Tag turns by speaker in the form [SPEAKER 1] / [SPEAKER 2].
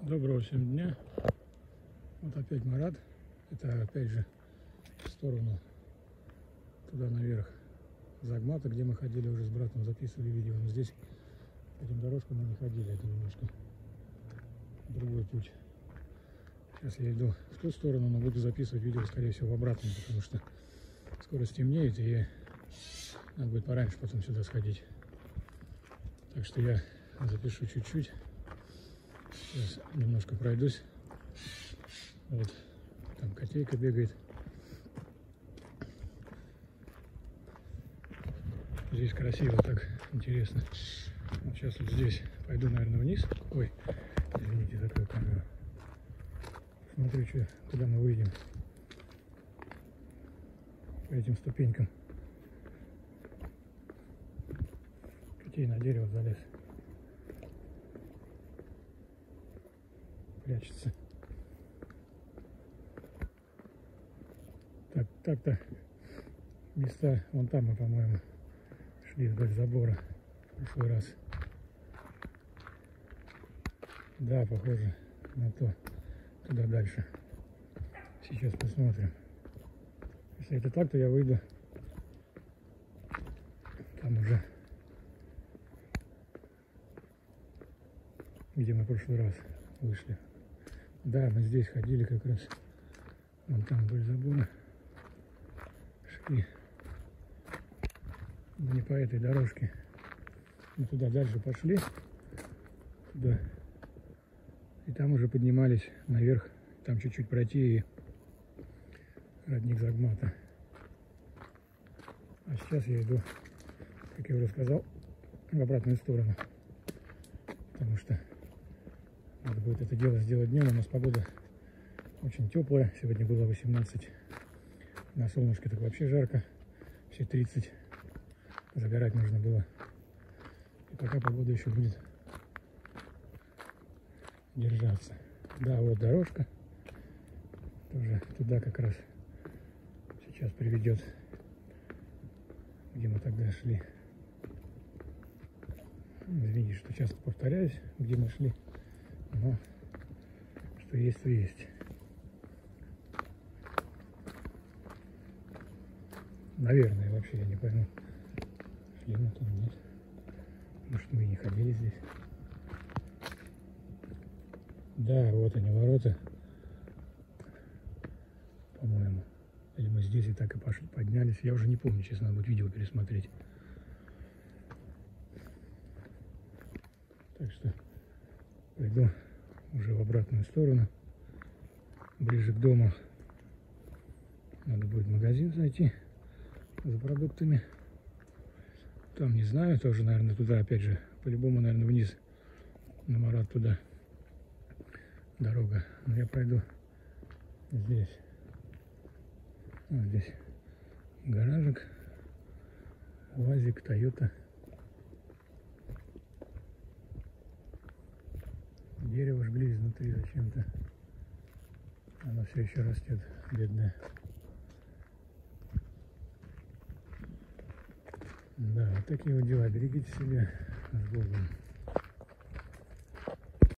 [SPEAKER 1] Доброго всем дня. Вот опять Марат. Это опять же в сторону туда наверх Загмата, где мы ходили уже с братом, записывали видео. Но здесь по этим дорожкам мы не ходили, это немножко другой путь. Сейчас я иду в ту сторону, но буду записывать видео, скорее всего, в обратную, потому что скоро стемнеет, и надо будет пораньше потом сюда сходить. Так что я запишу чуть-чуть. Сейчас немножко пройдусь. Вот там котейка бегает. Здесь красиво, так интересно. Вот сейчас вот здесь пойду, наверное, вниз. Ой, извините, закрыл камеру. Смотрю, куда мы выйдем. По этим ступенькам. Котей на дерево залез. Прячется. Так-то места вон там мы, по-моему, шли вдоль забора в прошлый раз. Да, похоже на то. Туда дальше. Сейчас посмотрим. Если это так, то я выйду. Там уже, где мы в прошлый раз вышли. Да, мы здесь ходили как раз. Вон там вдоль забора. Шли. Не по этой дорожке. Мы туда дальше пошли. Туда. И там уже поднимались наверх. Там чуть-чуть пройти и родник Загмата. А сейчас я иду, как я уже сказал, в обратную сторону. Потому что надо будет это дело сделать днем. У нас погода очень теплая. Сегодня было 18. На солнышке так вообще жарко. Все 30. Загорать нужно было. И пока погода еще будет держаться. Да, вот дорожка. Тоже туда как раз сейчас приведет, где мы тогда шли. Извините, что часто повторяюсь, где мы шли. Но что есть, то есть. Наверное, вообще я не пойму. Шли мы там, нет. Может, мы и не ходили здесь. Да, вот они, ворота. По-моему. Или мы здесь и так и пошли, поднялись. Я уже не помню, честно, надо будет видео пересмотреть. Так что пойду уже в обратную сторону. Ближе к дому. Надо будет в магазин зайти за продуктами. Там, не знаю, тоже, наверное, туда, опять же, по-любому, наверное, вниз на Марат туда дорога. Но я пойду здесь. Вот здесь гаражик, УАЗик, Тойота. Дерево жгли изнутри зачем-то. Оно все еще растет, бедное. Да, вот такие вот дела. Берегите себя. С Богом.